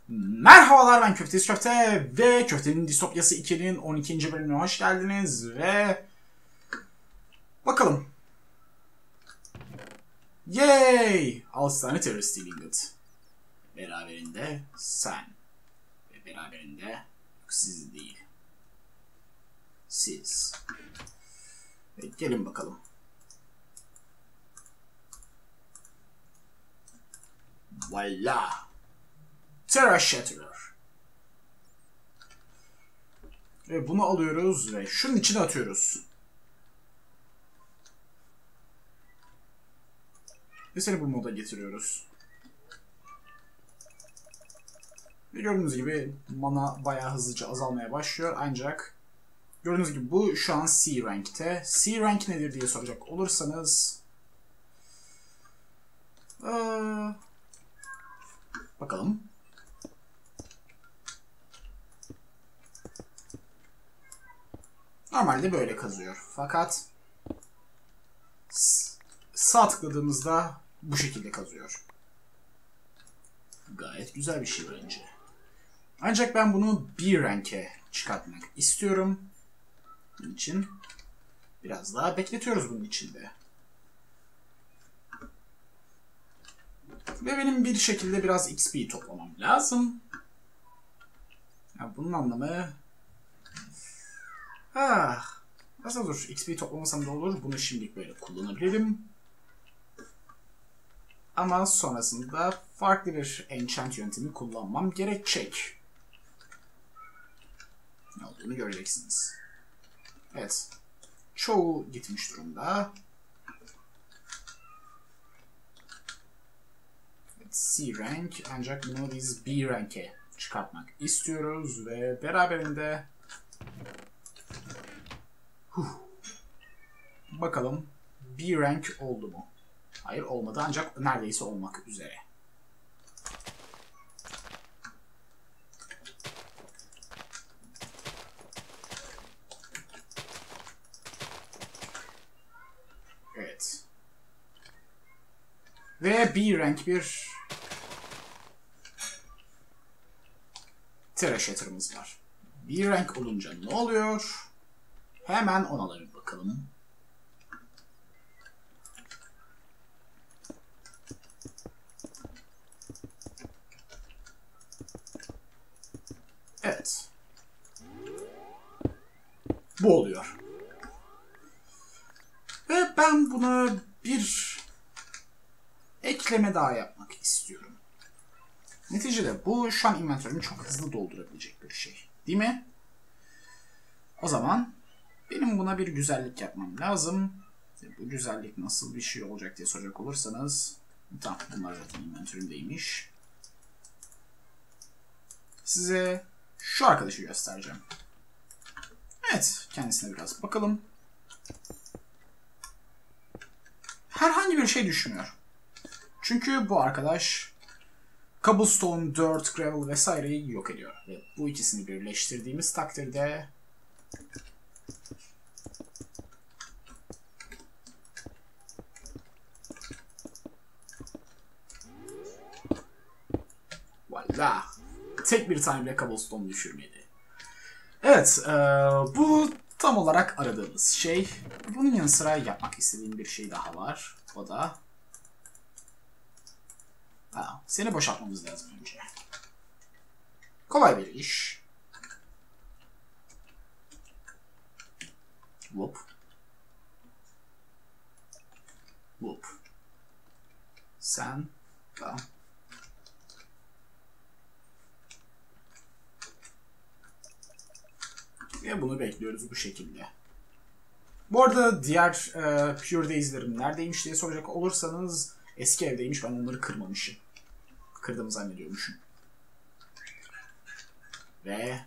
Merhabalar, ben Köftesiz Köfte ve Köftenin Distopyası 2'nin 12. bölümüne hoş geldiniz ve bakalım. Yay! 6 tane terörist ingot. Beraberinde sen ve beraberinde siz değil. Siz. Evet, gelin bakalım. Voila! Terra Shatterer. Ve bunu alıyoruz ve şunun içine atıyoruz. Ve seni bu moda getiriyoruz. Ve gördüğünüz gibi mana bayağı hızlıca azalmaya başlıyor. Ancak gördüğünüz gibi bu şu an C rank'te. C rank nedir diye soracak olursanız bakalım. Normalde böyle kazıyor. Fakat sağ tıkladığımızda bu şekilde kazıyor. Gayet güzel bir şey bence. Ancak ben bunu B rank'e çıkartmak istiyorum. Bunun için biraz daha bekletiyoruz bunun içinde. Ve benim bir şekilde biraz XP toplamam lazım. Ya bunun anlamı... Nasıl olur? XP toplamasam da olur. Bunu şimdilik böyle kullanabilirim. Ama sonrasında farklı bir enchant yöntemi kullanmam gerekecek. Ne olduğunu göreceksiniz. Evet. Çoğu gitmiş durumda. Evet, C rank, ancak bunu biz B rank'e çıkartmak istiyoruz ve beraberinde bakalım B rank oldu mu? Hayır, olmadı, ancak neredeyse olmak üzere. Evet. Ve B rank bir Terra Shatter'ımız var. B rank olunca ne oluyor? Hemen ona bir bakalım. Evet. Bu oluyor. Ve ben buna bir ekleme daha yapmak istiyorum. Neticede bu şu an inventörümü çok hızlı doldurabilecek bir şey. Değil mi? O zaman benim buna bir güzellik yapmam lazım. Bu güzellik nasıl bir şey olacak diye soracak olursanız, tamam, bunlar zaten inventörümdeymiş. Size şu arkadaşı göstereceğim. Evet, kendisine biraz bakalım. Herhangi bir şey düşmüyor. Çünkü bu arkadaş cobblestone, dirt, gravel vesaireyi yok ediyor. Ve bu ikisini birleştirdiğimiz takdirde voila! Tek bir tane bile cobblestone düşürmedi. Evet, bu tam olarak aradığımız şey. Bunun yanı sıra yapmak istediğim bir şey daha var. O da... seni boşaltmamız lazım önce. Kolay bir iş. Whoop. Whoop. Sen... Tamam. Ve bunu bekliyoruz bu şekilde. Bu arada diğer Pure Days'lerim neredeymiş diye soracak olursanız eski evdeymiş. Ben onları kırmamışım. Kırdığımı zannediyormuşum. Ve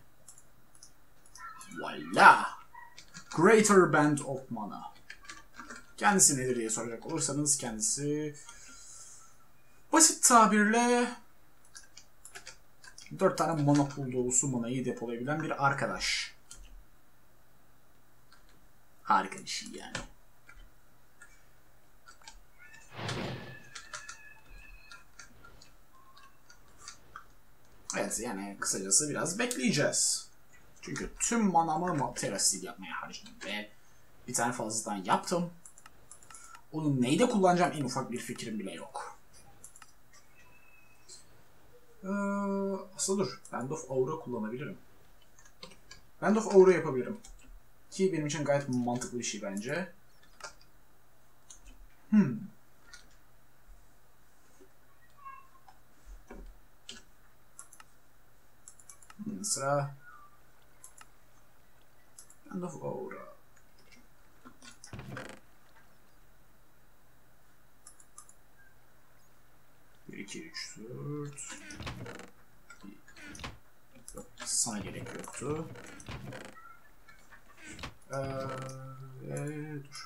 voila! Greater Band of Mana. Kendisi nedir diye soracak olursanız kendisi basit tabirle 4 tane mana pool dolusu manayı depolayabilen bir arkadaş. Harika bir şey yani. Evet, yani kısacası biraz bekleyeceğiz. Çünkü tüm manamı Terra yapmaya harcadım ve bir tane fazladan yaptım. Onu neyde kullanacağım en ufak bir fikrim bile yok. Aslında dur. Band of Aura kullanabilirim. Band of Aura yapabilirim. Ki benim için gayet mantıklı bir şey bence. Sıra Band of Aura. Bir, iki, üç, dört. Yok, sana gerek yoktu. Dur.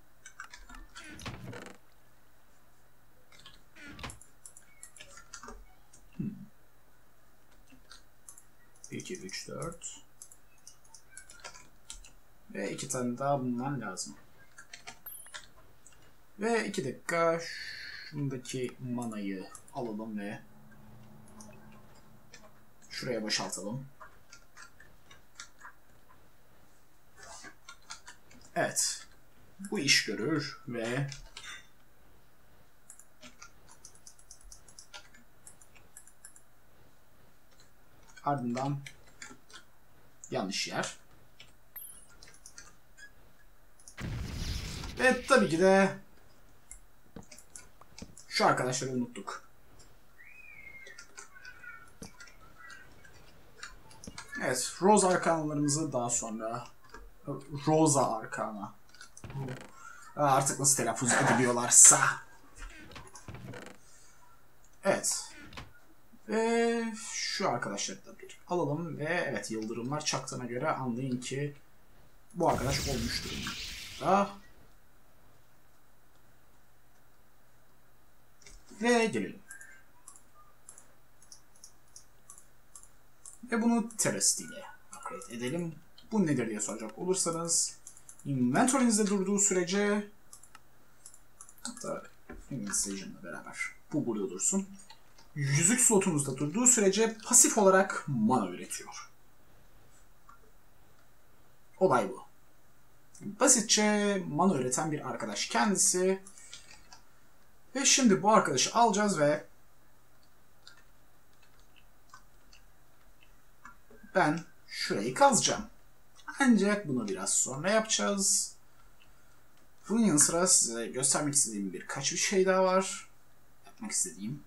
Bir, iki, üç, dört. Ve 2 tane daha bundan lazım. Ve 2 dakika şundaki manayı alalım ve şuraya boşaltalım. Evet. Bu iş görür ve ardından yanlış yer. Ve tabii ki de şu arkadaşları unuttuk. Evet, Rose Arkanlarımızı daha sonra Rosa Arkana. Artık nasıl telaffuz ediliyorlarsa. Evet. Ve şu arkadaşları da bir alalım ve evet, yıldırımlar çaktığına göre anlayın ki bu arkadaş olmuş durumda. Ve gelelim. Ve bunu Terracity ile upgrade edelim. Bu nedir diye soracak olursanız, inventory'nizde durduğu sürece, hatta Incision'la beraber bu burada dursun. Yüzük slotunuzda durduğu sürece pasif olarak mana üretiyor. Olay bu. Basitçe mana üreten bir arkadaş kendisi. Ve şimdi bu arkadaşı alacağız ve ben şurayı kazacağım. Ancak bunu biraz sonra yapacağız. Bunun yanı sıra size göstermek istediğim birkaç bir şey daha var. Yapmak istediğim.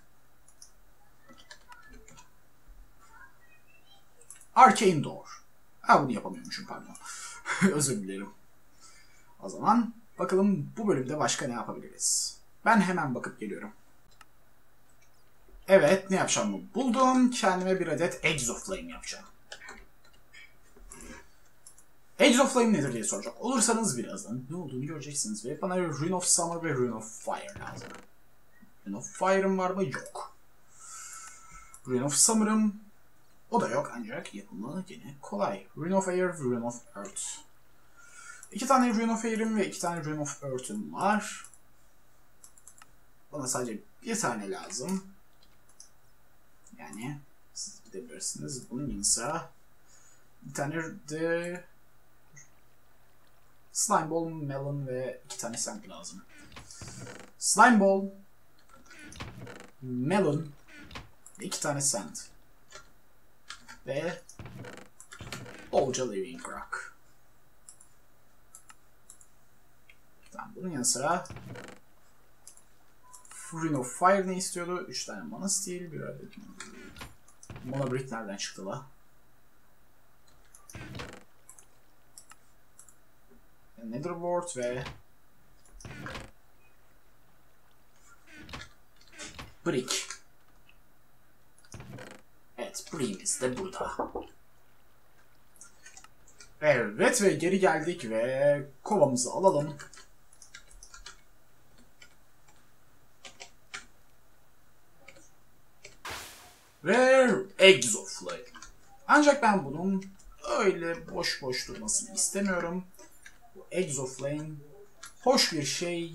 Arcane Door. Bunu yapamıyormuşum, pardon. Özür dilerim. O zaman bakalım bu bölümde başka ne yapabiliriz. Ben hemen bakıp geliyorum. Evet, ne yapacağımı buldum. Kendime bir adet Exoflame yapacağım. Exoflame nedir diye soracak olursanız birazdan ne olduğunu göreceksiniz ve bana Rune of Summer ve Rune of Fire lazım. Rune of Fire'ım var mı? Yok. Rune of Summer'ım, o da yok, ancak yapımı yine kolay. Rune of Air, Rune of Earth. 2 tane Rune of Air'im ve 2 tane Rune of Earth'üm var. Bana sadece bir tane lazım. Yani siz gidebilirsiniz. Bunun yanı sıra bir tane de Slime Ball, Melon ve 2 tane Sand lazım. Slime Ball, Melon ve 2 tane Sand. Ve bolca Living Rock. Tamam, bunun yanı sıra Rune of Fire ne istiyordu? 3 tane Mana Steel, bir adet Mana Brick nereden çıktı la? Netherwort ve Brick. Evet, Brick'imiz de burada. Evet ve geri geldik ve kovamızı alalım. Ve Exoflame. Ancak ben bunun öyle boş boş durmasını istemiyorum. Bu Exoflame hoş bir şey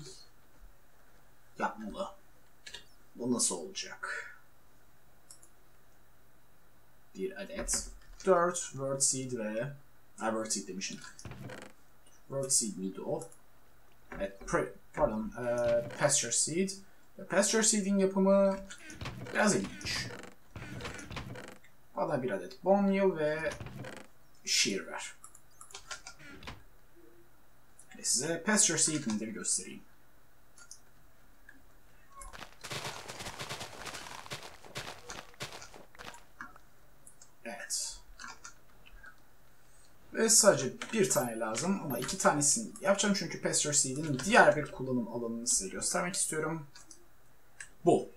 yapmalı. Bu nasıl olacak? bir adet. 4 word seed ve word seed demişim. Word seed miydi o? Evet, pasture seed. Pasture seed'in yapımı biraz ilginç. Bana bir adet bone meal ve shear ver. Ve size pasture seed nedir göstereyim. Evet. Ve sadece bir tane lazım ama 2 tanesini yapacağım çünkü pasture seed'in diğer bir kullanım alanını size göstermek istiyorum. Bu.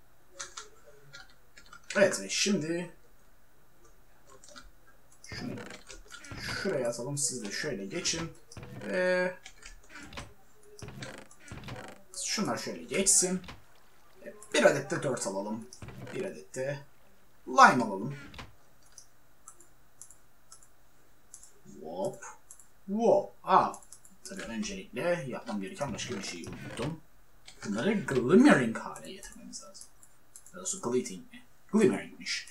Evet ve şimdi şunu şuraya atalım. Siz de şöyle geçin. Ve şunlar şöyle geçsin. Bir adet de 4 alalım. Bir adet de lime alalım. Wop. Wop. Tabii öncelikle yapmam gereken başka bir şeyi unuttum. Bunları glimmering hale getirmemiz lazım. Doğrusu glitting mi? Glimmering'miş.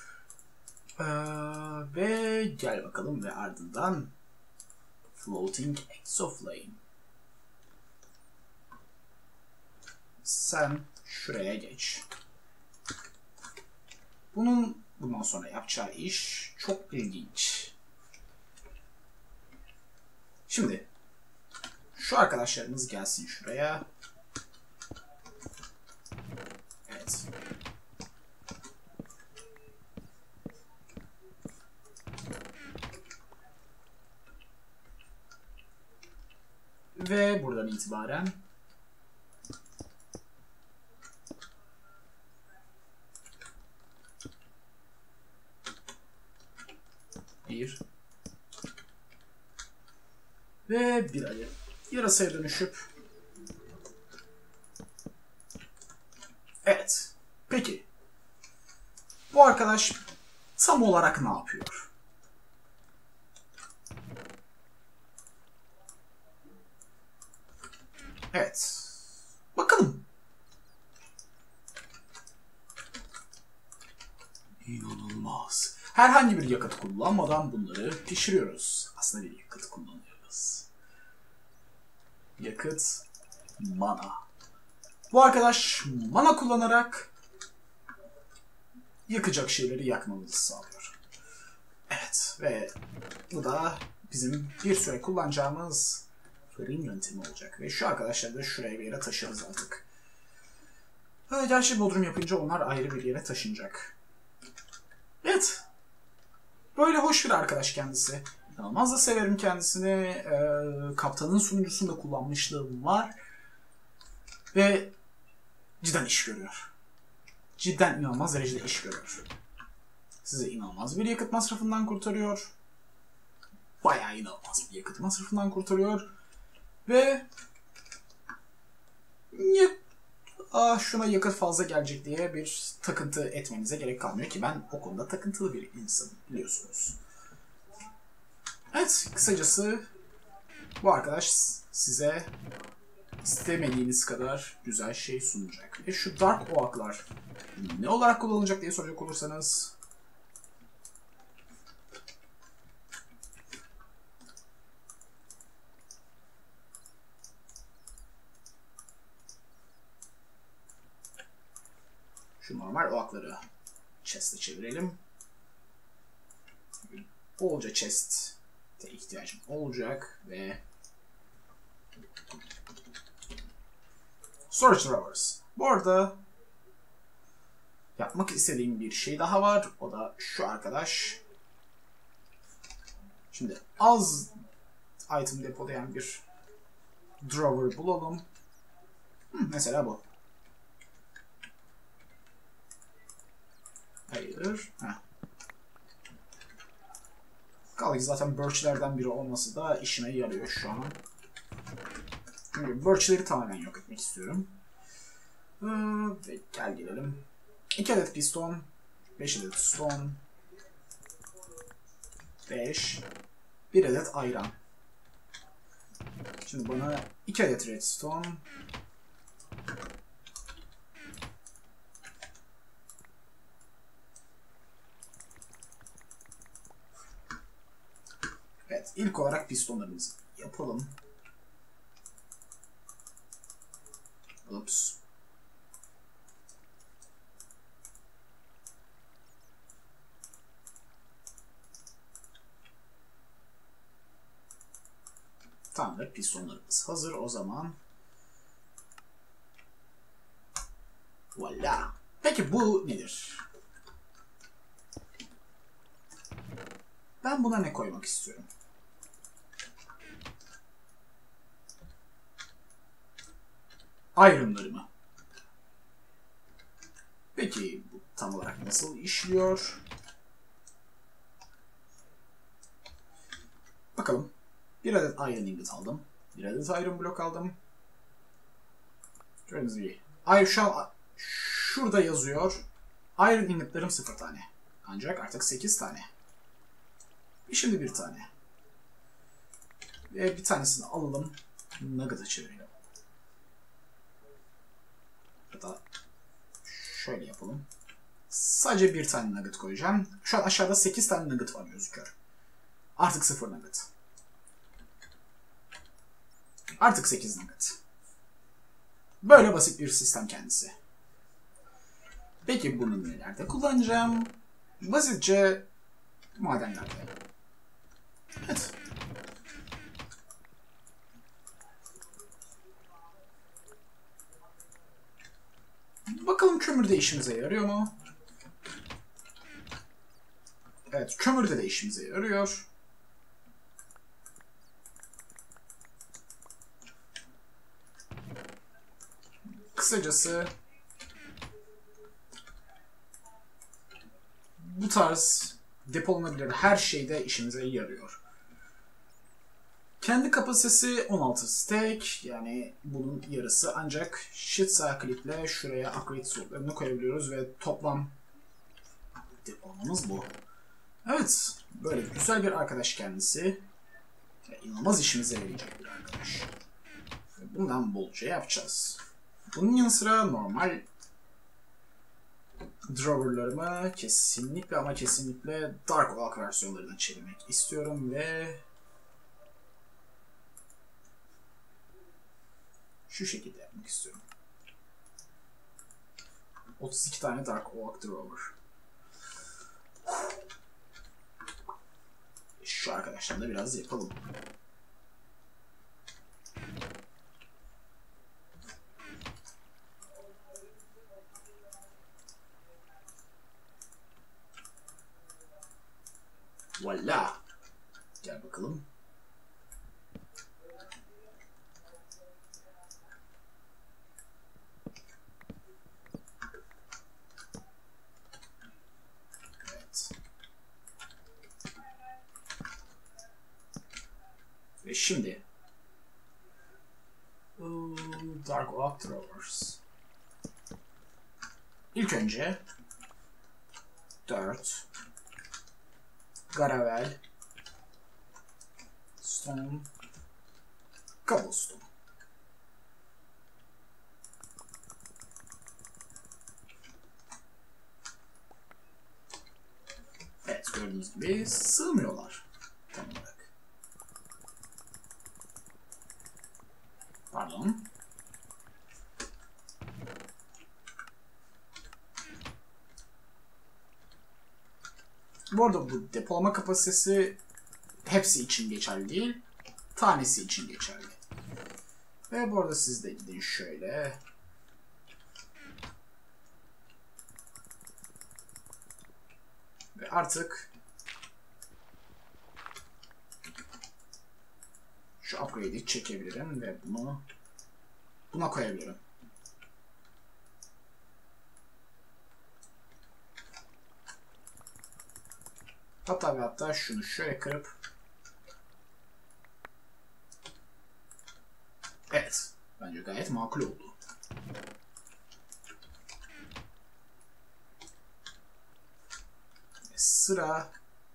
Ve gel bakalım ve ardından floating exoflame. Sen şuraya geç. Bundan sonra yapacağı iş çok ilginç. Şimdi şu arkadaşlarımız gelsin şuraya. Evet. Ve buradan itibaren ve bir adet yarasaya dönüşüp evet. Peki bu arkadaş tam olarak ne yapıyor? Evet. Bakalım. İnanılmaz. Herhangi bir yakıt kullanmadan bunları pişiriyoruz. Aslında bir yakıt kullanıyoruz. Yakıt mana. Bu arkadaş mana kullanarak yakacak şeyleri yakmamızı sağlıyor. Evet ve bu da bizim bir süre kullanacağımız fırın yöntemi olacak. Ve şu arkadaşları da şuraya bir yere taşırız artık. Gerçi bodrum yapınca onlar ayrı bir yere taşınacak. Evet. Böyle hoş bir arkadaş kendisi. İnanılmaz da severim kendisini. Kaptanın sunucusunda kullanmışlığım var. Ve cidden iş görüyor. Cidden inanılmaz derecede iş görüyor. Size inanılmaz bir yakıt masrafından kurtarıyor. Bayağı inanılmaz bir yakıt masrafından kurtarıyor. Ve şuna yakıt fazla gelecek diye bir takıntı etmenize gerek kalmıyor ki ben o konuda takıntılı bir insanım biliyorsunuz. Evet, kısacası bu arkadaş size istemediğiniz kadar güzel şey sunacak. Ve şu Dark Oak'lar ne olarak kullanılacak diye soracak olursanız şu normal oakları chest'e çevirelim. Bolca chest'e ihtiyacım olacak ve storage drawers. Bu arada yapmak istediğim bir şey daha var. O da şu arkadaş. Şimdi az item depolayan bir drawer bulalım. Mesela bu. Hayır. Kaldı ki zaten birch'lerden biri olması da işime yarıyor şu an. Çünkü birch'leri tamamen yok etmek istiyorum. Ve gel gelelim. 2 adet piston, 5 adet stone, 5, 1 adet ayran. Şimdi bana 2 adet redstone, İlk olarak pistonlarımızı yapalım. Ups. Tamamdır. Pistonlarımız hazır o zaman. Voila. Peki bu nedir? Ben buna ne koymak istiyorum? Iron'larımı. Peki bu tam olarak nasıl işliyor? Bakalım. Bir adet Iron Ingot aldım. Bir adet Iron Block aldım. Gördüğünüz gibi. Şurada yazıyor. Iron Ingot'larım 0 tane. Ancak artık 8 tane. Şimdi bir tane. Ve bir tanesini alalım. Nugget'a çevirelim. Hatta şöyle yapalım. Sadece bir tane nugget koyacağım. Şu an aşağıda 8 tane nugget var gözüküyor. Artık 0 nugget. Artık 8 nugget. Böyle basit bir sistem kendisi. Peki bunu nelerde kullanacağım? Basitçe madenlerde. Evet. Bakalım kömür de işimize yarıyor mu? Evet, kömür de işimize yarıyor. Kısacası bu tarz depolanabilir her şeyde işimize yarıyor. Kendi kapasitesi 16 stack, yani bunun yarısı, ancak shift sağ klikle şuraya upgrade slotlarını koyabiliyoruz ve toplam depolamamız bu. Evet, böyle güzel bir arkadaş kendisi. İnanılmaz işimize yarayacak bir arkadaş. Bundan bolca yapacağız. Bunun yanı sıra normal drawer'larımı kesinlikle ama kesinlikle Dark Oak versiyonlarına çevirmek istiyorum ve şu şekilde yapmak istiyorum. 32 tane Dark Oak drawer. Şu arkadaşlarla biraz yapalım. Voila. Gel bakalım. Evet. Ve şimdi Dark Oak Drawers. İlk önce 4 Gravel, Stone, Cobblestone. Evet, gördüğünüz gibi sığmıyorlar tam olarak. Pardon. Bu arada bu depolama kapasitesi hepsi için geçerli değil, tanesi için geçerli. Ve bu arada siz de gidin şöyle. Ve artık şu upgrade'i çekebilirim ve bunu buna koyabilirim. Hatta ve hatta şunu şöyle kırıp evet, bence gayet makul oldu. Sıra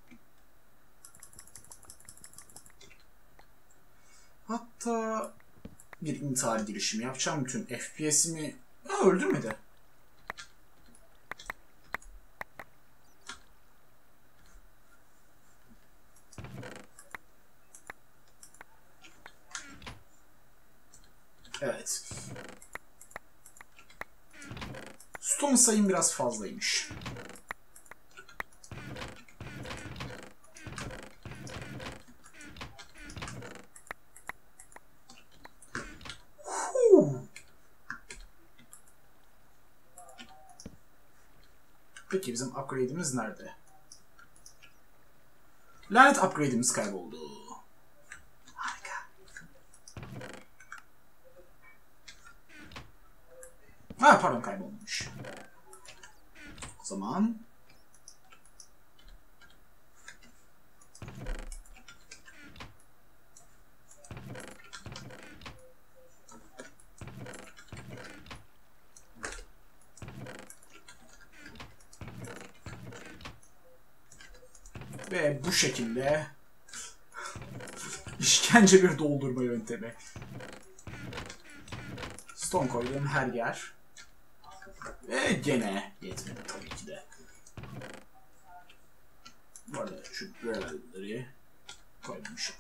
hatta bir intihar girişimi yapacağım. Bütün FPS'imi öldürmedi. Evet. Stone sayım biraz fazlaymış. Peki bizim upgrade'imiz nerede? Lanet upgrade'imiz kayboldu. Harika. Ha pardon, kaybolmuş. O zaman ve bu şekilde işkence bir doldurma yöntemi. Stone koydum her yer. Ve gene yetmedi tabii ki de. Bu arada şu gravel'ları koymamışım.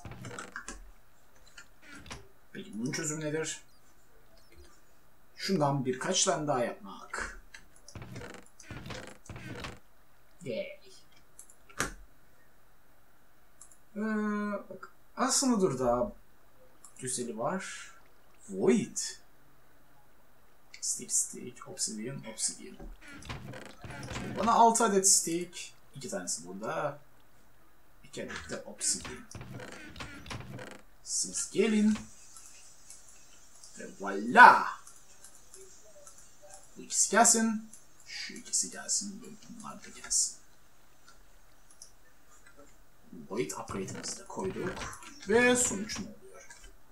Peki bunun çözümü nedir? Şundan birkaç tane daha yapmak. Yay. Bak, aslında dur, daha güzeli var. Void. Stick, obsidian. Şimdi bana 6 adet stick, 2 tanesi burada, 2 adet de obsidian. Siz gelin. Ve voila. Bu ikisi gelsin. Şu ikisi gelsin. Ve bunlar da gelsin. Void upgrade'imizi de koyduk. Ve sonuç ne oluyor?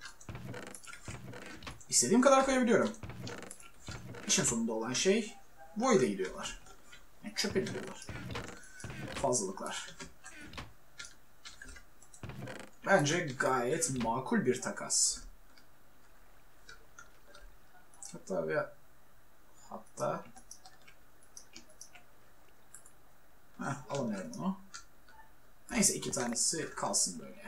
İstediğim kadar koyabiliyorum. İşin sonunda olan şey Void'e gidiyorlar. Yani çöpe gidiyorlar. Fazlalıklar. Bence gayet makul bir takas. Hatta alamıyorum bunu. Neyse, 2 tanesi kalsın böyle.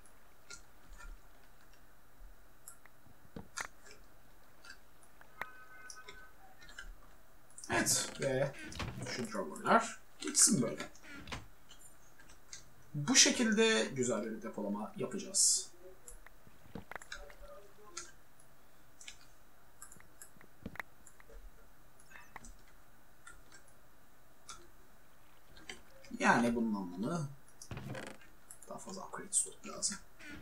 Evet ve şu drawer'lar gitsin böyle. Bu şekilde güzel bir depolama yapacağız. Yani bunun anlamı daha fazla upgrade slot lazım.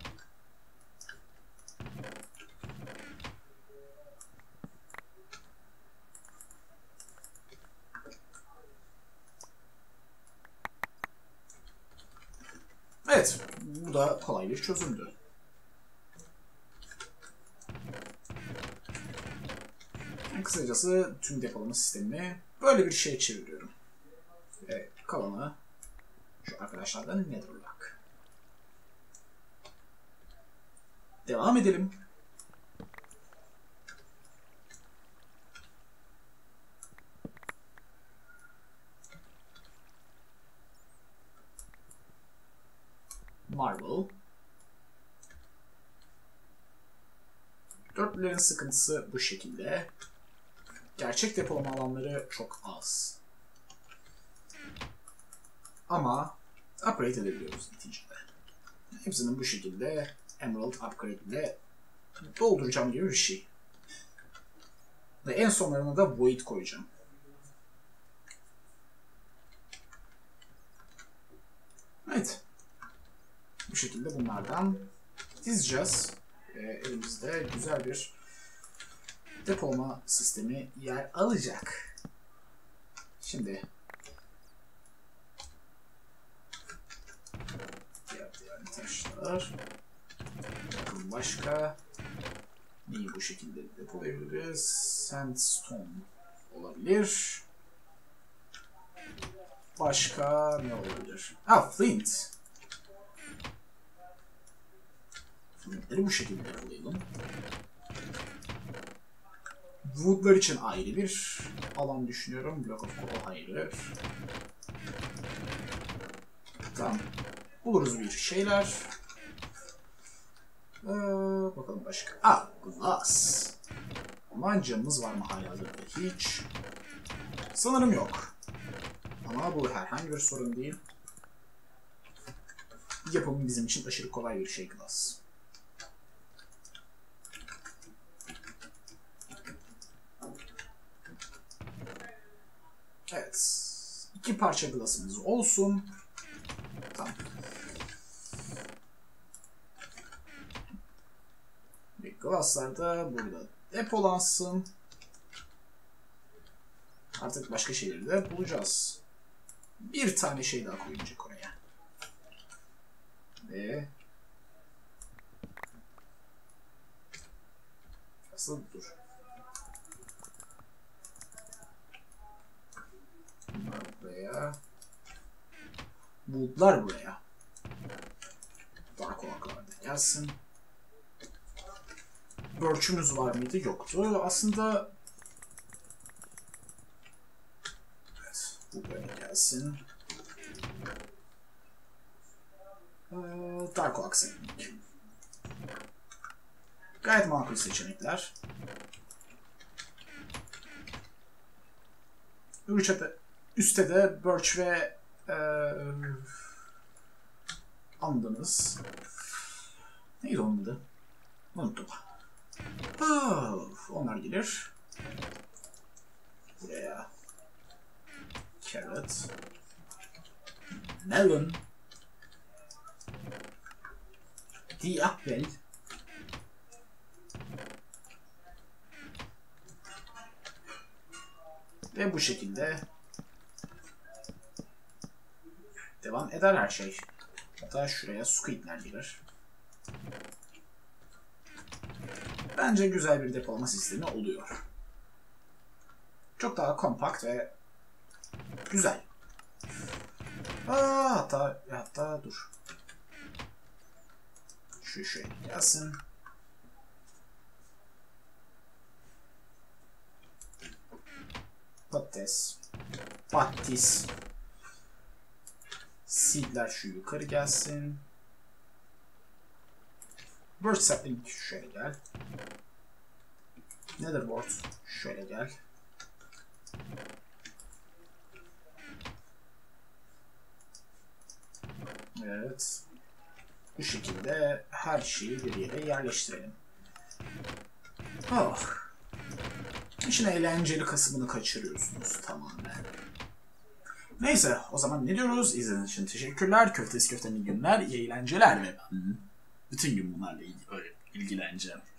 Evet, bu da kolay bir çözümdü. Kısacası tüm depolama sistemini böyle bir şeye çeviriyorum. Ve kalanı şu arkadaşlardan Netherlock. Devam edelim. Marble. Dörtlülerin sıkıntısı bu şekilde. Gerçek depolama alanları çok az. Ama upgrade edebiliyoruz neticede. Hepsinin bu şekilde Emerald upgrade ile dolduracağım gibi bir şey. Ve en sonlarına da Void koyacağım. Evet. Bu şekilde bunlardan dizeceğiz. Elimizde güzel bir depolama sistemi yer alacak. Şimdi diğer taşlar. Bakın başka neyi bu şekilde depolayabiliriz? Sandstone olabilir. Başka ne olabilir? Flint. Flintleri bu şekilde depolayalım. Woodlar için ayrı bir alan düşünüyorum. Block of Coal ayrı. Tamam. Buluruz bir şeyler. Bakalım başka. Glass. Ama camımız var mı halihazırda? Hiç. Sanırım yok. Ama bu herhangi bir sorun değil. Yapımı bizim için aşırı kolay bir şey glass. Evet. 2 parça glass'ımız olsun. Tamam. Ve glass'lar da burada depolansın. Artık başka şeyleri de bulacağız. Bir tane şey daha koyacak oraya. Ve asıl dur. Bunlar buraya. Bulutlar buraya. Dark Oak'lar da gelsin. Birch'ümüz var mıydı? Yoktu. Aslında evet, bu böyle gelsin. Dark Oak seçenek. Gayet makul seçenekler. Üstte de Birch ve andınız. Neydi onun adı? Unuttum. Onlar gelir. Buraya. Carrot. Melon. Die Apfel. Ve bu şekilde devam eder her şey. Hatta şuraya squidler gelir. Bence güzel bir depolama sistemi oluyor. Çok daha kompakt ve güzel. Hatta dur. Şu şöyle gelsin. Patates. Seedler şu yukarı gelsin. Birch sapling şöyle gel. Netherwort şöyle gel. Evet. Bu şekilde her şeyi bir yere yerleştirelim. İşin eğlenceli kısmını kaçırıyorsunuz tamamen. Neyse, o zaman ne diyoruz? İzlediğiniz için teşekkürler. Köftesi köftenin günler, iyi eğlenceler ve ben bütün gün bunlarla ilgileneceğim.